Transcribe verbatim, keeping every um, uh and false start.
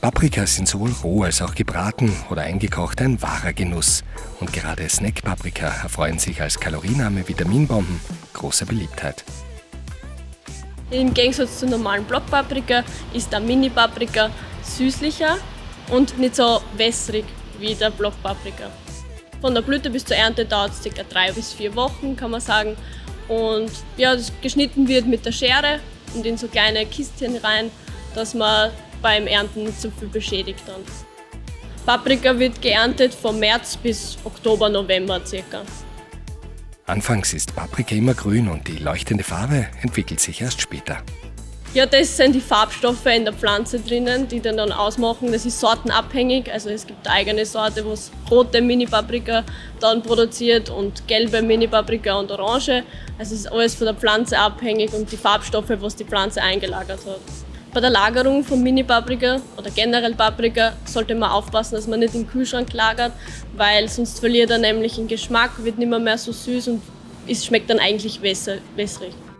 Paprikas sind sowohl roh als auch gebraten oder eingekocht ein wahrer Genuss. Und gerade Snack-Paprika erfreuen sich als kalorienarme Vitaminbomben großer Beliebtheit. Im Gegensatz zu normalen Blockpaprika ist der Mini-Paprika süßlicher und nicht so wässrig wie der Blockpaprika. Von der Blüte bis zur Ernte dauert es ca. drei bis vier Wochen, kann man sagen. Und ja, das geschnitten wird mit der Schere und in so kleine Kistchen rein, dass man beim Ernten nicht so viel beschädigt dann. Paprika wird geerntet von März bis Oktober, November circa. Anfangs ist Paprika immer grün und die leuchtende Farbe entwickelt sich erst später. Ja, das sind die Farbstoffe in der Pflanze drinnen, die den dann ausmachen. Das ist sortenabhängig, also es gibt eine eigene Sorte, wo es rote Mini-Paprika dann produziert und gelbe Mini-Paprika und orange. Also es ist alles von der Pflanze abhängig und die Farbstoffe, was die Pflanze eingelagert hat. Bei der Lagerung von Mini-Paprika oder generell Paprika sollte man aufpassen, dass man nicht im Kühlschrank lagert, weil sonst verliert er nämlich den Geschmack, wird nicht mehr, mehr so süß und es schmeckt dann eigentlich wässrig.